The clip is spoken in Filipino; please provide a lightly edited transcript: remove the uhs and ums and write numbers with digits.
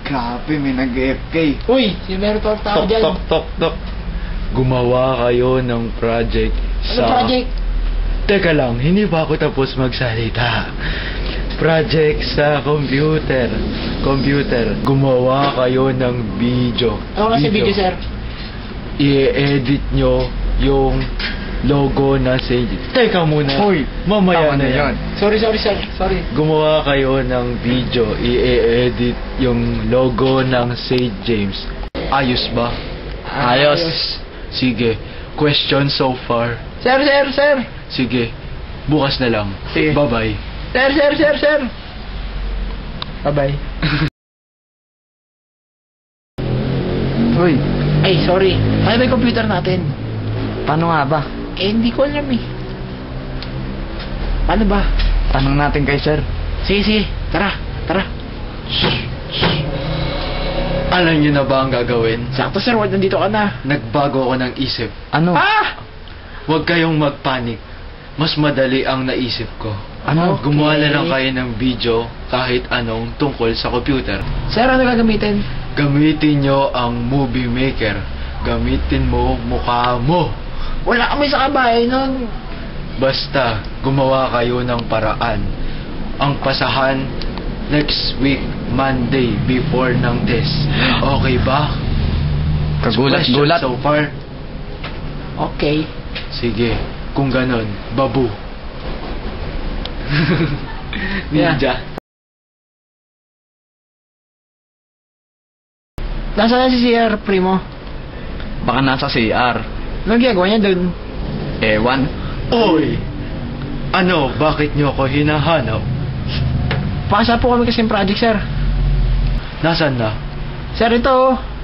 Grabe, may nag-FK. Uy, si meron pa tao Tok, dyan. tok, tok, tok. Gumawa kayo ng project Ano project? Teka lang, hindi ba ako tapos magsalita? Project sa computer. Gumawa kayo ng video. Ano kasi video, sir? I-edit nyo yung logo na Sage. Teka muna. Hoy, mamaya tama na na yan. yun. Sorry, sir. Sorry. Gumawa kayo ng video. I-edit yung logo ng Sage James. Ayos ba? Ayos. Sige. Question so far. Sir. Sige. Bukas na lang. Sige. Bye-bye. Sir. Bye-bye. Hoy, Ay, sorry. Ano ba yung computer natin? paano nga ba? Eh, hindi ko alam eh. Paano ba? Tanong natin kay sir. Sige. Tara. Alam nyo na ba ang gagawin? Sakto, sir. Wag nandito ka na. Nagbago ako ng isip. Ano? Huwag kayong magpanik. Mas madali ang naisip ko. Ano? Gumawa na lang kayo ng video kahit anong tungkol sa computer. Sir, ano gagamitin? Gamitin nyo ang Movie Maker. Gamitin mo mukha mo. Wala kami sa kabahay nun. Basta gumawa kayo ng paraan. Ang pasahan next week, Monday, before ng test. Okay ba? Kagulat. Question so far? Okay. Sige, kung ganon, babu. Ninja. Nasaan na si Sir Primo? Baka nasa CR. Anong ginagawa niya dun? Ewan. Oy! Ano, bakit nyo ako hinahanap? Pakasa po kami kasi yung project, sir. Nasaan na? Sir, ito.